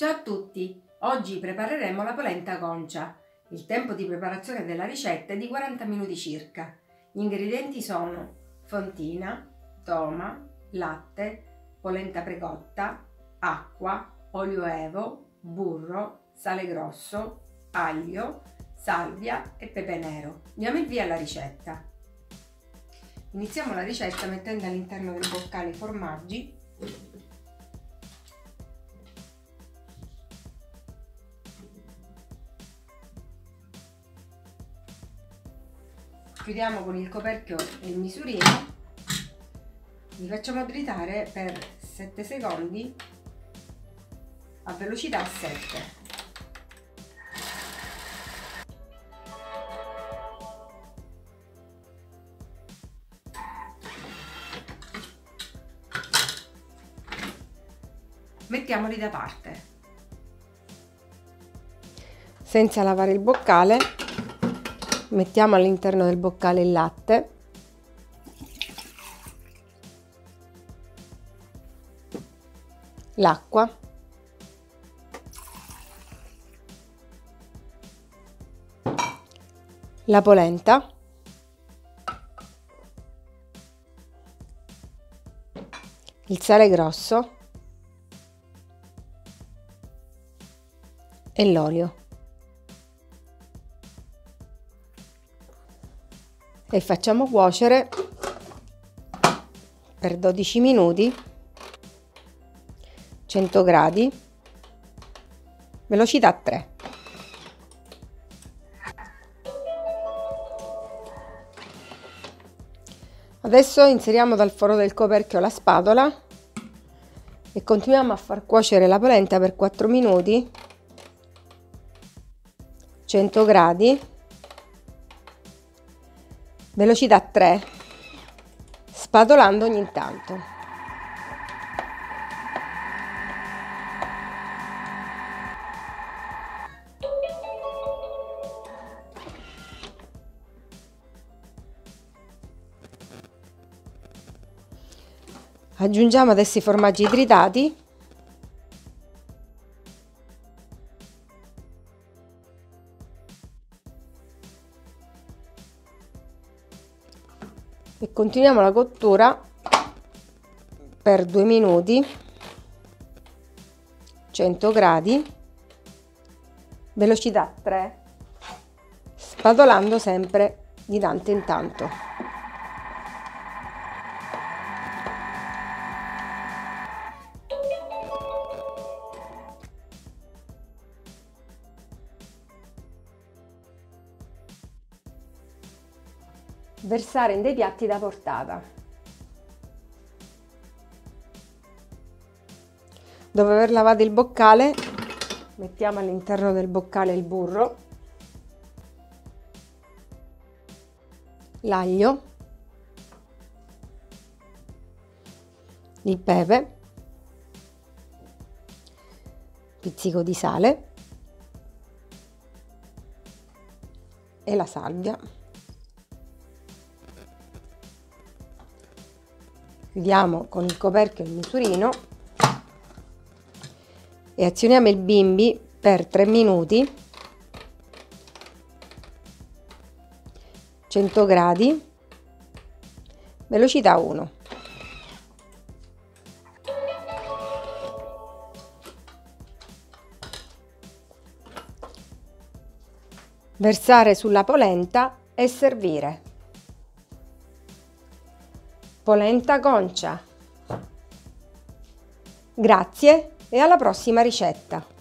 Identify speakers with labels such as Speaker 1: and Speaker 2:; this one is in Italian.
Speaker 1: Ciao a tutti! Oggi prepareremo la polenta concia. Il tempo di preparazione della ricetta è di 40 minuti circa. Gli ingredienti sono fontina, toma, latte, polenta precotta, acqua, olio evo, burro, sale grosso, aglio, salvia e pepe nero. Diamo il via alla ricetta. Iniziamo la ricetta mettendo all'interno del boccale i formaggi. Chiudiamo con il coperchio e il misurino, li facciamo tritare per 7 secondi a velocità 7. Mettiamoli da parte. Senza lavare il boccale, mettiamo all'interno del boccale il latte, l'acqua, la polenta, il sale grosso e l'olio. E facciamo cuocere per 12 minuti, 100 gradi, velocità 3. Adesso inseriamo dal foro del coperchio la spatola e continuiamo a far cuocere la polenta per 4 minuti, 100 gradi, velocità 3, spatolando ogni tanto. Aggiungiamo adesso i formaggi tritati . E continuiamo la cottura per 2 minuti, 100 gradi, velocità 3, spatolando sempre di tanto in tanto. Versare in dei piatti da portata. Dopo aver lavato il boccale, mettiamo all'interno del boccale il burro, l'aglio, il pepe, pizzico di sale e la salvia. Chiudiamo con il coperchio e il misurino e azioniamo il bimbi per 3 minuti, 100 gradi, velocità 1. Versare sulla polenta e servire. Polenta concia. Grazie e alla prossima ricetta!